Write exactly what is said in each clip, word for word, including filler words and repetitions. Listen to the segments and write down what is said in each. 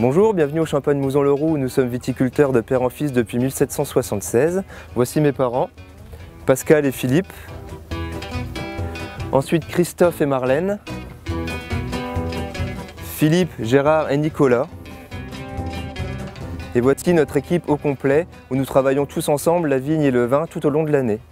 Bonjour, bienvenue au Champagne Mouzon-le-Roux où nous sommes viticulteurs de père en fils depuis mille sept cent soixante-seize. Voici mes parents, Pascal et Philippe. Ensuite Christophe et Marlène. Philippe, Gérard et Nicolas. Et voici notre équipe au complet où nous travaillons tous ensemble la vigne et le vin tout au long de l'année.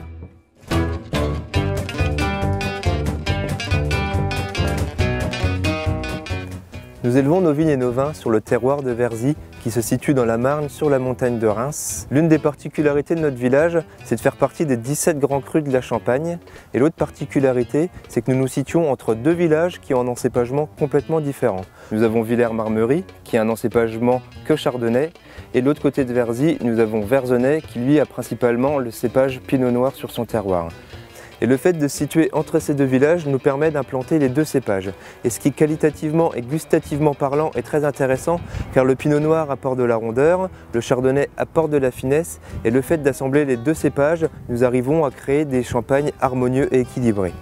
Nous élevons nos vignes et nos vins sur le terroir de Verzy qui se situe dans la Marne sur la montagne de Reims. L'une des particularités de notre village, c'est de faire partie des dix-sept grands crus de la Champagne. Et l'autre particularité, c'est que nous nous situons entre deux villages qui ont un encépagement complètement différent. Nous avons Villers-Marmerie qui a un encépagement que chardonnay. Et de l'autre côté de Verzy, nous avons Verzenay qui lui a principalement le cépage pinot noir sur son terroir. Et le fait de se situer entre ces deux villages nous permet d'implanter les deux cépages. Et ce qui qualitativement et gustativement parlant est très intéressant car le pinot noir apporte de la rondeur, le chardonnay apporte de la finesse et le fait d'assembler les deux cépages, nous arrivons à créer des champagnes harmonieux et équilibrés.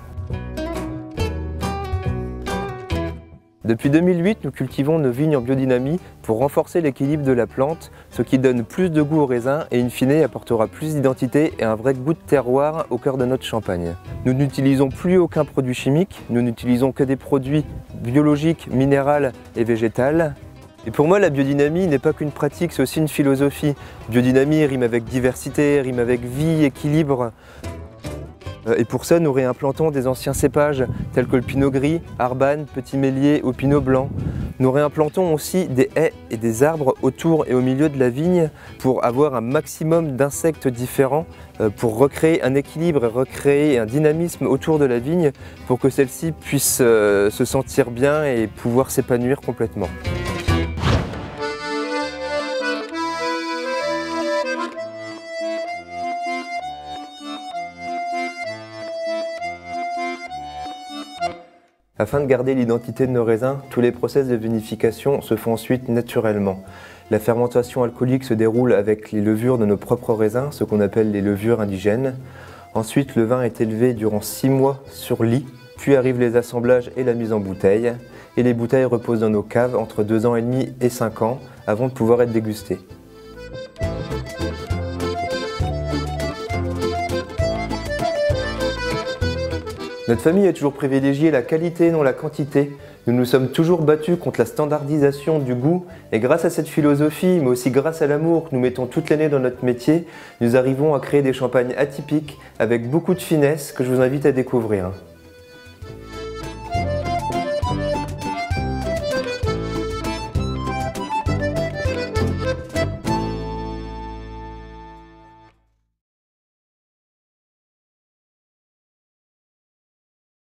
Depuis deux mille huit, nous cultivons nos vignes en biodynamie pour renforcer l'équilibre de la plante, ce qui donne plus de goût au raisin et in fine apportera plus d'identité et un vrai goût de terroir au cœur de notre champagne. Nous n'utilisons plus aucun produit chimique, nous n'utilisons que des produits biologiques, minéraux et végétaux. Et pour moi, la biodynamie n'est pas qu'une pratique, c'est aussi une philosophie. Biodynamie rime avec diversité, rime avec vie, équilibre. Et pour ça, nous réimplantons des anciens cépages tels que le pinot gris, arbane, petit mélier ou pinot blanc. Nous réimplantons aussi des haies et des arbres autour et au milieu de la vigne pour avoir un maximum d'insectes différents, pour recréer un équilibre et recréer un dynamisme autour de la vigne pour que celle-ci puisse se sentir bien et pouvoir s'épanouir complètement. Afin de garder l'identité de nos raisins, tous les process de vinification se font ensuite naturellement. La fermentation alcoolique se déroule avec les levures de nos propres raisins, ce qu'on appelle les levures indigènes. Ensuite, le vin est élevé durant six mois sur lit, puis arrivent les assemblages et la mise en bouteille. Et les bouteilles reposent dans nos caves entre deux ans et demi et cinq ans avant de pouvoir être dégustées. Notre famille a toujours privilégié la qualité, non la quantité. Nous nous sommes toujours battus contre la standardisation du goût et grâce à cette philosophie, mais aussi grâce à l'amour que nous mettons toute l'année dans notre métier, nous arrivons à créer des champagnes atypiques avec beaucoup de finesse que je vous invite à découvrir.